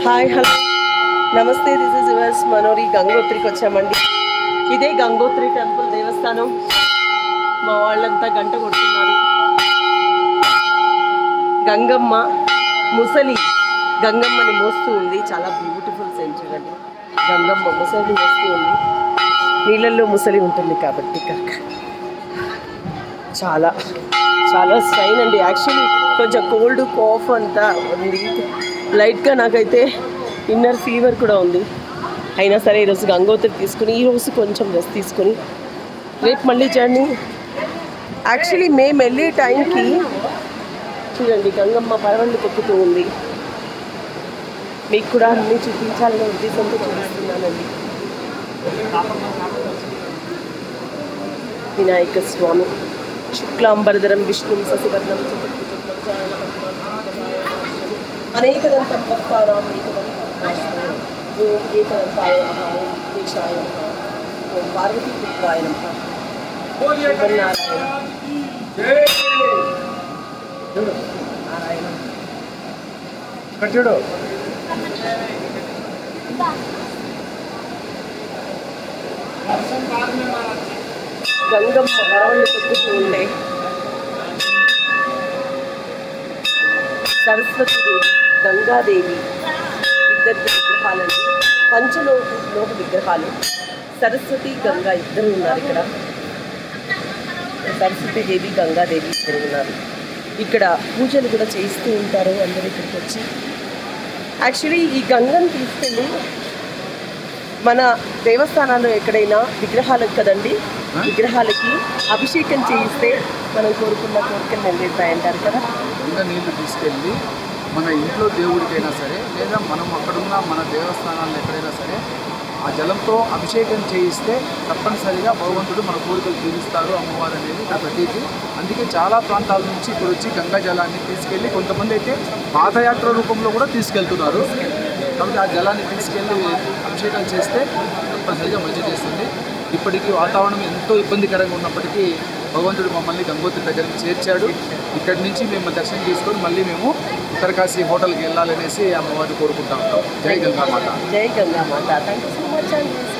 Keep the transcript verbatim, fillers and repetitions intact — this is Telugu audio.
Hi hello namaste, this is yours Manori. గంగోత్రికి వచ్చామండి. ఇదే గంగోత్రి టెంపుల్ దేవస్థానం. మా వాళ్ళంతా గంట కొడుతున్నారు. గంగమ్మ ముసలి గంగమ్మని మోస్తూ ఉంది. చాలా బ్యూటిఫుల్ సీన్ చూడండి. గంగమ్మ ముసలిని మోస్తూ ఉంది. నీళ్ళల్లో ముసలి ఉంటుంది కాబట్టి ఇక్కడ చాలా చాలా స్ట్రైన్ అండి. యాక్చువల్లీ కొంచెం కోల్డ్ కాఫ్ అంతా ఉంది. లైట్గా నాకైతే ఇన్నర్ ఫీవర్ కూడా ఉంది. అయినా సరే ఈరోజు గంగోత్రి తీసుకుని ఈరోజు కొంచెం రెస్ట్ తీసుకుని రేపు మళ్ళీ జర్నీ. యాక్చువల్లీ మేము వెళ్ళే టైంకి చూడండి గంగమ్మ పరవళ్ళు కొక్కుతూ ఉంది. మీకు కూడా అన్నీ చూపించాలనే ఉద్దేశంతో చూపిస్తున్నానండి. వినాయక స్వామి శుక్లాంబరధరం విష్ణు శశివర్ణం అనేకదంతం భక్తానాం ఓం ఏకదంతాయ నమః, ఓం విఘ్నేశాయ నమః, ఓం పార్వతీపుత్రాయ నమః, శివనారాయణ నారాయణ కట్టుడు గంగమ్మ వరవళ్ళు తొక్కుతూ ఉండే సరస్వతీదేవి, గంగాదేవి ఇద్దరు విగ్రహాలండి. పంచలోహ లోహ విగ్రహాలు. సరస్వతి గంగా ఇద్దరు ఉన్నారు ఇక్కడ. సరస్వతీదేవి గంగాదేవి ఇద్దరు ఉన్నారు ఇక్కడ. పూజలు కూడా చేస్తూ ఉంటారు అందరూ ఇక్కడికి వచ్చి. యాక్చువల్లీ ఈ గంగను తీసుకెళ్ళి మన దేవస్థానాల్లో ఎక్కడైనా విగ్రహాలకు కదండి, విగ్రహాలకి అభిషేకం చేయిస్తే మనం కోరుకున్న కోరికలు నెరవేరుతాయంటారు కదా. గంగ నీళ్లు తీసుకెళ్ళి మన ఇంట్లో దేవుడికైనా సరే, లేదా మనం అక్కడున్న మన దేవస్థానాల్లో ఎక్కడైనా సరే ఆ జలంతో అభిషేకం చేయిస్తే తప్పనిసరిగా భగవంతుడు మన కోరికలు తీరుస్తారు అమ్మవారు అనేది ఇక్కడ ప్రతీతి. అందుకే చాలా ప్రాంతాల నుంచి ఇప్పుడు వచ్చి గంగా జలాన్ని తీసుకెళ్ళి కొంతమంది అయితే పాదయాత్ర రూపంలో కూడా తీసుకెళ్తున్నారు. కాబట్టి ఆ జలాన్ని తీసుకెళ్ళి అభిషేకం చేస్తే తప్పనిసరిగా మంచి చేస్తుంది. ఇప్పటికీ వాతావరణం ఎంతో ఇబ్బందికరంగా ఉన్నప్పటికీ భగవంతుడు మమ్మల్ని గంగోత్రి దగ్గరికి చేర్చాడు. ఇక్కడి నుంచి మేము దర్శనం చేసుకొని మళ్ళీ మేము ఉత్తరకాశీ హోటల్కి వెళ్ళాలనేసి అమ్మవారిని కోరుకుంటా ఉంటాం. జై గంగామాత. జై Gangamata. Thank you so much అండి.